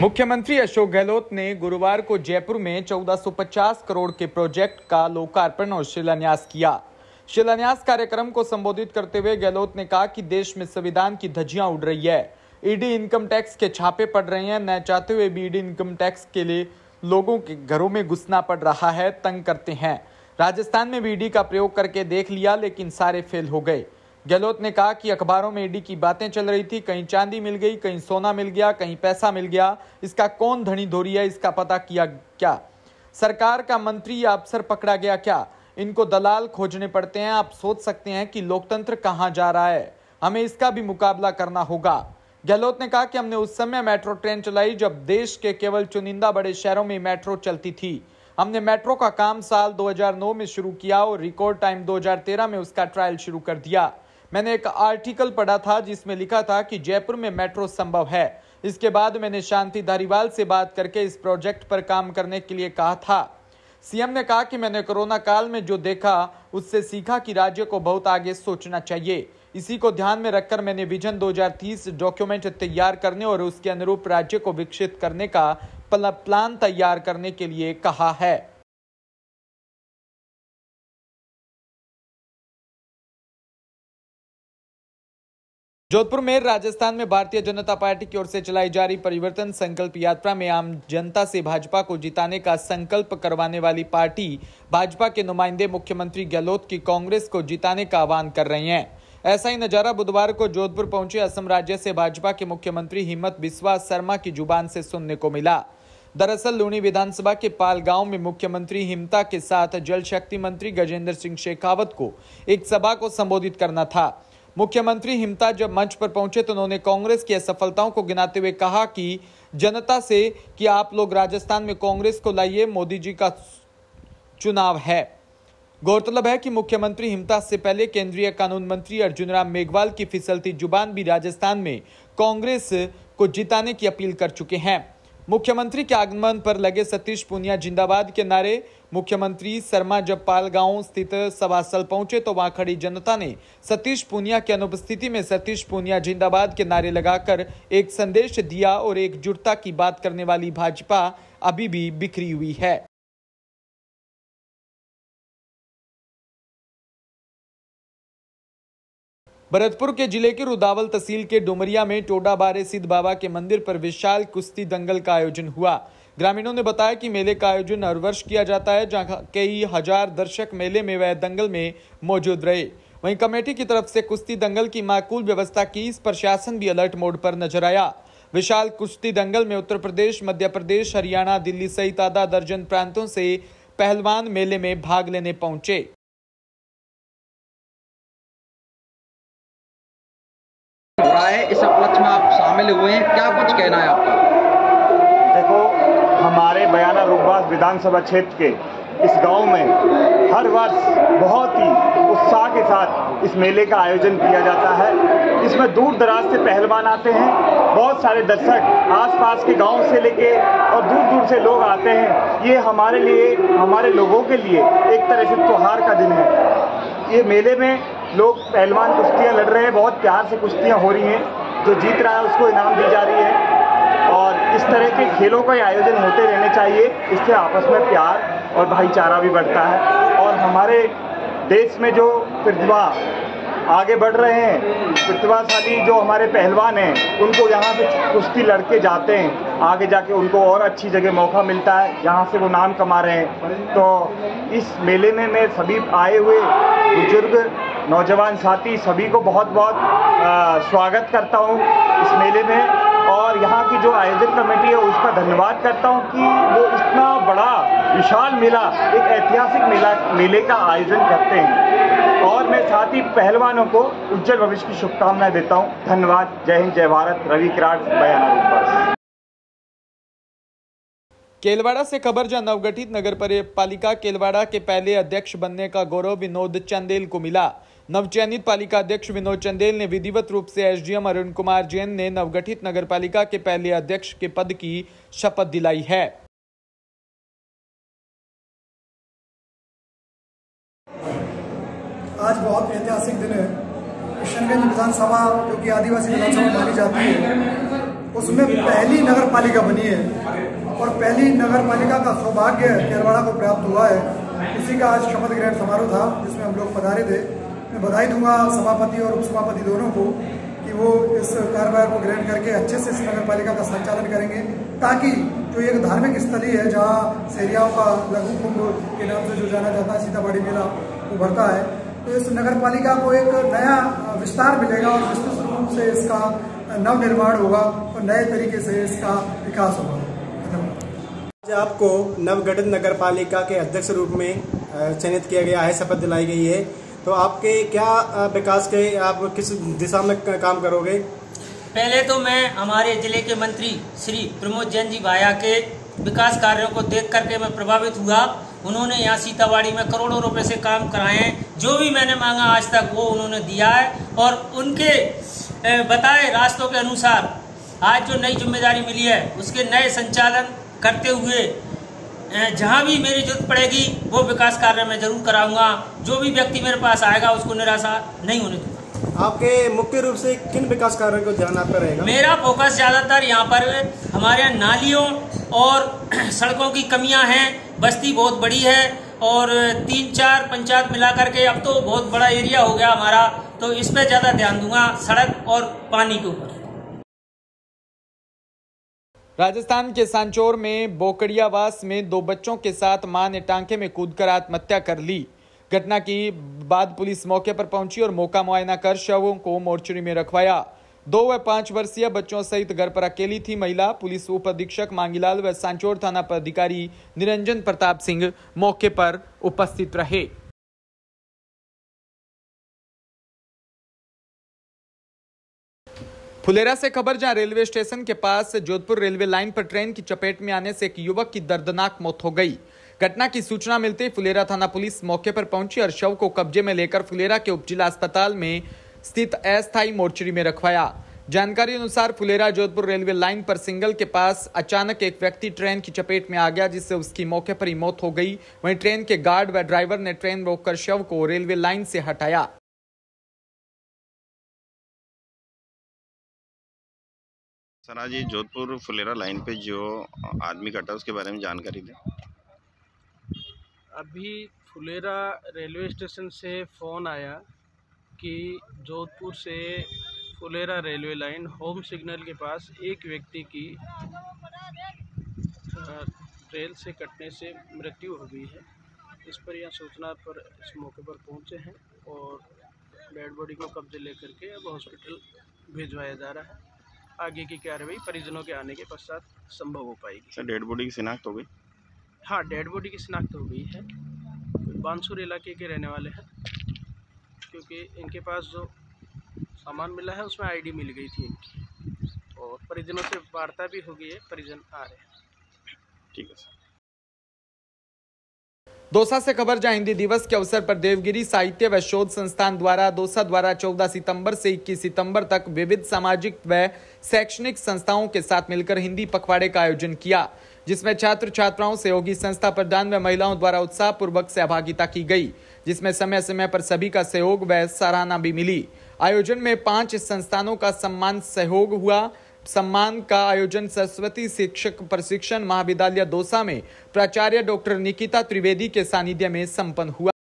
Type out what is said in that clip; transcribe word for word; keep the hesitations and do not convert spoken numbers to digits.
मुख्यमंत्री अशोक गहलोत ने गुरुवार को जयपुर में चौदह सौ पचास करोड़ के प्रोजेक्ट का लोकार्पण और शिलान्यास किया। शिलान्यास कार्यक्रम को संबोधित करते हुए गहलोत ने कहा कि देश में संविधान की धज्जियां उड़ रही है। ईडी इनकम टैक्स के छापे पड़ रहे हैं। न चाहते हुए भी ईडी इनकम टैक्स के लिए लोगों के घरों में घुसना पड़ रहा है, तंग करते हैं। राजस्थान में भी ईडी का प्रयोग करके देख लिया, लेकिन सारे फेल हो गए। गहलोत ने कहा कि अखबारों में ईडी की बातें चल रही थी, कहीं चांदी मिल गई, कहीं सोना मिल गया, कहीं पैसा मिल गया। इसका कौन धनी धोरी है, इसका पता किया क्या? सरकार का मंत्री या अफसर पकड़ा गया क्या? इनको दलाल खोजने पड़ते हैं। आप सोच सकते हैं कि लोकतंत्र कहां जा रहा है। हमें इसका भी मुकाबला करना होगा। गहलोत ने कहा कि हमने उस समय मेट्रो ट्रेन चलाई जब देश के केवल चुनिंदा बड़े शहरों में मेट्रो चलती थी। हमने मेट्रो का काम साल दो हज़ार नौ में शुरू किया और रिकॉर्ड टाइम दो हज़ार तेरह में उसका ट्रायल शुरू कर दिया। मैंने एक आर्टिकल पढ़ा था जिसमें लिखा था कि जयपुर में मेट्रो संभव है। इसके बाद मैंने शांति धारीवाल से बात करके इस प्रोजेक्ट पर काम करने के लिए कहा था। सीएम ने कहा कि मैंने कोरोना काल में जो देखा उससे सीखा कि राज्य को बहुत आगे सोचना चाहिए। इसी को ध्यान में रखकर मैंने विजन दो हज़ार तीस डॉक्यूमेंट तैयार करने और उसके अनुरूप राज्य को विकसित करने का प्लान तैयार करने के लिए कहा है। जोधपुर में राजस्थान में भारतीय जनता पार्टी की ओर से चलाई जा रही परिवर्तन संकल्प यात्रा में आम जनता से भाजपा को जिताने का संकल्प करवाने वाली पार्टी भाजपा के नुमाइंदे मुख्यमंत्री गहलोत की कांग्रेस को जिताने का आह्वान कर रहे हैं। ऐसा ही नजारा बुधवार को जोधपुर पहुंचे असम राज्य से भाजपा के मुख्यमंत्री हिमंत बिस्वा शर्मा की जुबान से सुनने को मिला। दरअसल लूणी विधानसभा के पाल गांव में मुख्यमंत्री हिमता के साथ जल शक्ति मंत्री गजेंद्र सिंह शेखावत को एक सभा को संबोधित करना था। मुख्यमंत्री हिमता जब मंच पर पहुंचे तो उन्होंने कांग्रेस की असफलताओं को गिनाते हुए कहा कि जनता से कि आप लोग राजस्थान में कांग्रेस को लाइए, मोदी जी का चुनाव है। गौरतलब है कि मुख्यमंत्री हिमता से पहले केंद्रीय कानून मंत्री अर्जुन राम मेघवाल की फिसलती जुबान भी राजस्थान में कांग्रेस को जिताने की अपील कर चुके हैं। मुख्यमंत्री के आगमन पर लगे सतीश पूनिया जिंदाबाद के नारे। मुख्यमंत्री शर्मा जब पाल गांव स्थित सभा स्थल पहुंचे तो वहां खड़ी जनता ने सतीश पूनिया की अनुपस्थिति में सतीश पूनिया जिंदाबाद के नारे लगाकर एक संदेश दिया और एकजुटता की बात करने वाली भाजपा अभी भी बिखरी हुई है। भरतपुर के जिले के रुदावल तहसील के डुमरिया में टोडा बारे सिद्ध बाबा के मंदिर पर विशाल कुश्ती दंगल का आयोजन हुआ। ग्रामीणों ने बताया कि मेले का आयोजन हर वर्ष किया जाता है, जहां कई हजार दर्शक मेले में व दंगल में मौजूद रहे। वहीं कमेटी की तरफ से कुश्ती दंगल की माकूल व्यवस्था की। इस प्रशासन भी अलर्ट मोड पर नजर आया। विशाल कुश्ती दंगल में उत्तर प्रदेश, मध्य प्रदेश, हरियाणा, दिल्ली सहित आधा दर्जन प्रांतों से पहलवान मेले में भाग लेने पहुंचे। इस उपलक्ष्य में आप शामिल हुए हैं, क्या कुछ कहना है आपका? देखो, हमारे बयाना रूपबास विधानसभा क्षेत्र के इस गांव में हर वर्ष बहुत ही उत्साह के साथ इस मेले का आयोजन किया जाता है। इसमें दूर दराज से पहलवान आते हैं, बहुत सारे दर्शक आसपास के गांव से लेके और दूर दूर से लोग आते हैं। ये हमारे लिए, हमारे लोगों के लिए एक तरह से त्योहार का दिन है। ये मेले में लोग पहलवान कुश्तियाँ लड़ रहे हैं, बहुत प्यार से कुश्तियाँ हो रही हैं। जो जीत रहा है उसको इनाम दी जा रही है और इस तरह के खेलों का आयोजन होते रहने चाहिए। इससे आपस में प्यार और भाईचारा भी बढ़ता है और हमारे देश में जो प्रतिभा आगे बढ़ रहे हैं, प्रतिभाशाली जो हमारे पहलवान हैं, उनको यहाँ से कुश्ती लड़के जाते हैं, आगे जाके उनको और अच्छी जगह मौका मिलता है, यहाँ से वो नाम कमा रहे हैं। तो इस मेले में मैं सभी आए हुए बुजुर्ग, नौजवान साथी सभी को बहुत बहुत स्वागत करता हूँ इस मेले में और यहाँ की जो आयोजन कमेटी है उसका धन्यवाद करता हूँ कि वो इतना बड़ा विशाल मेला, एक ऐतिहासिक मेला मेले का आयोजन करते हैं और मैं साथ ही पहलवानों को उज्जवल भविष्य की शुभकामनाएं देता हूँ। धन्यवाद। जय हिंद, जय भारत। रवि किराड़, बयाना रूपबास। केलवाड़ा से खबर, जहां नवगठित नगर पालिका केलवाड़ा के पहले अध्यक्ष बनने का गौरव विनोद चंदेल को मिला। नवचयनित पालिका अध्यक्ष विनोद चंदेल ने विधिवत रूप से एसडीएम अरुण कुमार जैन ने नवगठित नगर पालिका के पहले अध्यक्ष के पद की शपथ दिलाई है। आज बहुत ऐतिहासिक दिन है। किशनगंज विधानसभा जो कि आदिवासी विधानसभा मानी जाती है, उसमें पहली नगर पालिका बनी है और पहली नगर पालिका का सौभाग्य केरवाड़ा को प्राप्त हुआ है। इसी का आज शपथ ग्रहण समारोह था जिसमें हम लोग पधारे थे। मैं बधाई दूंगा सभापति और उपसभापति दोनों को कि वो इस कार्यभार को ग्रहण करके अच्छे से इस नगर पालिका का संचालन करेंगे, ताकि जो एक धार्मिक स्थली है जहाँ सेरियाओं का लघु कुंभ के नाम से जो जाना जाता है सीताबाड़ी मेला वो भरता है, तो इस नगर पालिका को एक नया विस्तार मिलेगा और विस्तृत रूप से इसका नव निर्माण होगा और नए तरीके से इसका विकास होगा। आज आपको नवगठित नगर पालिका के अध्यक्ष रूप में चयनित किया गया है, शपथ दिलाई गई है, तो आपके क्या विकास के आप किस दिशा में काम करोगे? पहले तो मैं हमारे जिले के मंत्री श्री प्रमोद जैन जी भाया के विकास कार्यों को देख करके मैं प्रभावित हुआ। उन्होंने यहाँ सीताबाड़ी में करोड़ों रुपए से काम कराए हैं। जो भी मैंने मांगा आज तक वो उन्होंने दिया है और उनके बताए रास्तों के अनुसार आज जो नई जिम्मेदारी मिली है उसके नए संचालन करते हुए जहाँ भी मेरी जरूरत पड़ेगी वो विकास कार्य मैं जरूर कराऊंगा। जो भी व्यक्ति मेरे पास आएगा उसको निराशा नहीं होने दूंगा। आपके मुख्य रूप से किन विकास कार्यों को ध्यान आपका रहेगा? मेरा फोकस ज्यादातर यहाँ पर हमारे यहाँ नालियों और सड़कों की कमियां हैं। बस्ती बहुत बड़ी है और तीन चार पंचायत मिला करके अब तो बहुत बड़ा एरिया हो गया हमारा, तो इस पे ज्यादा ध्यान दूंगा, सड़क और पानी के ऊपर। राजस्थान के सांचौर में बोकड़ियावास में दो बच्चों के साथ मां ने टांके में कूदकर आत्महत्या कर ली। घटना के बाद पुलिस मौके पर पहुंची और मौका मुआयना कर शवों को मोर्चरी में रखवाया। दो व पांच वर्षीय बच्चों सहित घर पर अकेली थी महिला। पुलिस उप अधीक्षक मांगीलाल व सांचौर थाना पर अधिकारी निरंजन प्रताप सिंह मौके पर उपस्थित रहे। फुलेरा से खबर, जहां रेलवे स्टेशन के पास जोधपुर रेलवे लाइन पर ट्रेन की चपेट में आने से एक युवक की दर्दनाक मौत हो गई। घटना की सूचना मिलते ही फुलेरा थाना पुलिस मौके पर पहुंची और शव को कब्जे में लेकर फुलेरा के उपजिला अस्पताल में स्थित अस्थायी मोर्चरी में रखवाया। जानकारी अनुसार फुलेरा जोधपुर रेलवे लाइन पर सिंगल के पास अचानक एक व्यक्ति ट्रेन की चपेट में आ गया, जिससे उसकी मौके पर ही मौत हो गई। वहीं ट्रेन के गार्ड व ड्राइवर ने ट्रेन रोककर शव को रेलवे लाइन से हटाया। सर, आज ये जोधपुर फुलेरा लाइन पे जो आदमी कटा उसके बारे में जानकारी दें। अभी फुलेरा रेलवे स्टेशन से फ़ोन आया कि जोधपुर से Phulera railway line home signal के पास एक व्यक्ति की रेल से कटने से मृत्यु हो गई है। इस पर यह सूचना पर इस मौके पर पहुंचे हैं और डेड बॉडी को कब्जे लेकर के अब हॉस्पिटल भिजवाया जा रहा है। आगे की कार्रवाई परिजनों के आने के पश्चात संभव हो पाएगी। सर, डेड बॉडी की शिनाख्त हो गई? हाँ, डेड बॉडी की शिनाख्त हो गई है। बांसुर इलाके के रहने वाले हैं, क्योंकि इनके पास जो सामान मिला है उसमें आईडी मिल गई थी इनकी, और परिजनों से वार्ता भी हो गई है, परिजन आ रहे हैं। ठीक है सर। दौसा से खबर, जहां हिंदी दिवस के अवसर पर देवगिरी साहित्य व शोध संस्थान द्वारा दौसा द्वारा चौदह सितंबर से इक्कीस सितंबर तक विविध सामाजिक व शैक्षणिक संस्थाओं के साथ मिलकर हिंदी पखवाड़े का आयोजन किया, जिसमें छात्र छात्राओं, सहयोगी संस्था प्रधान व महिलाओं द्वारा उत्साहपूर्वक सहभागिता की गई, जिसमें समय समय पर सभी का सहयोग व सराहना भी मिली। आयोजन में पांच संस्थानों का सम्मान सहयोग हुआ। सम्मान का आयोजन सरस्वती शिक्षक प्रशिक्षण महाविद्यालय दौसा में प्राचार्य डॉक्टर निकिता त्रिवेदी के सानिध्य में संपन्न हुआ।